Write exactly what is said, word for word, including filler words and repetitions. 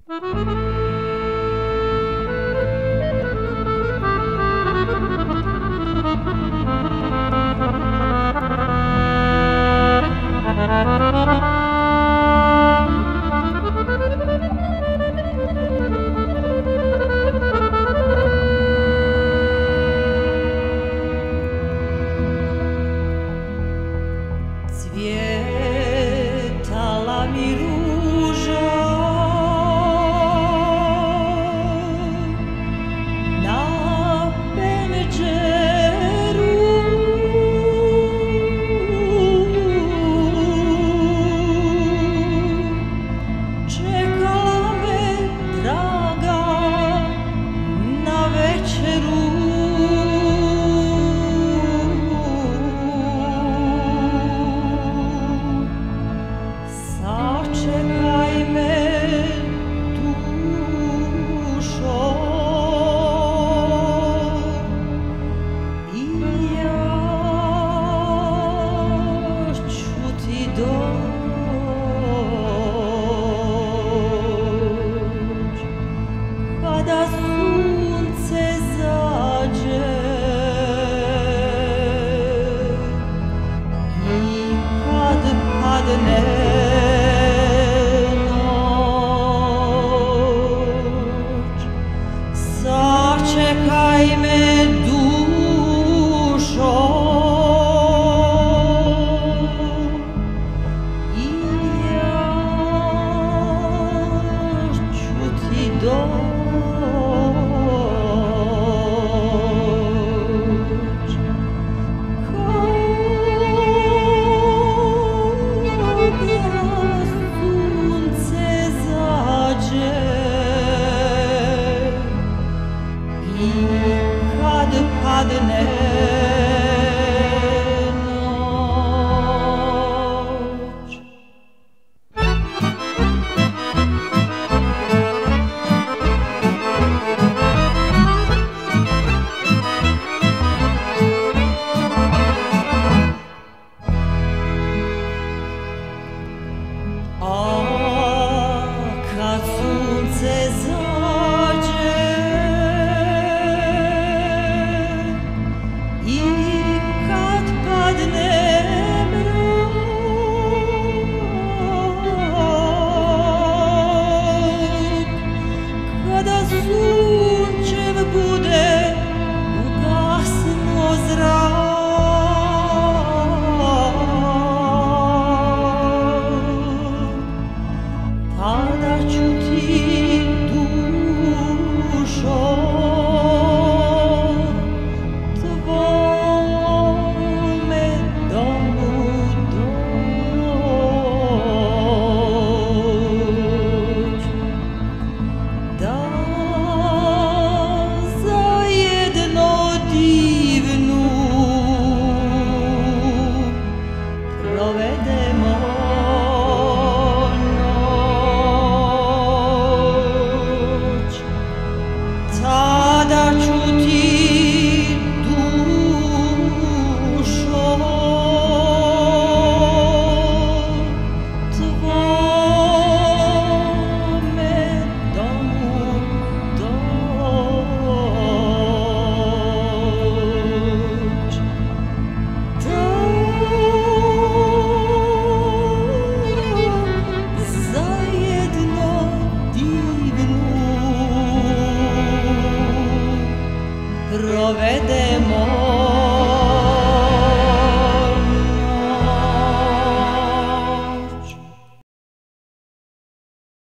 Cvjetala mi ruža na Pendzeru, čekala me draga na večeru. Sačekaj me, dušo, i ja ću ti doć kada sunce zađe i kad padne noć. Sačekaj me, dušo, i ja ću ti doć kada sunce zađe i kad padne noć. A kad sunce zađe i kad padne mrak, kada sunčev bude ugasnuo zrak, tada ću ti, dušo, tvome domu doć, da zajedno divnu provedemo noć. Tada ću ti, dušo, tvome domu doć, da zajedno divnu provedemo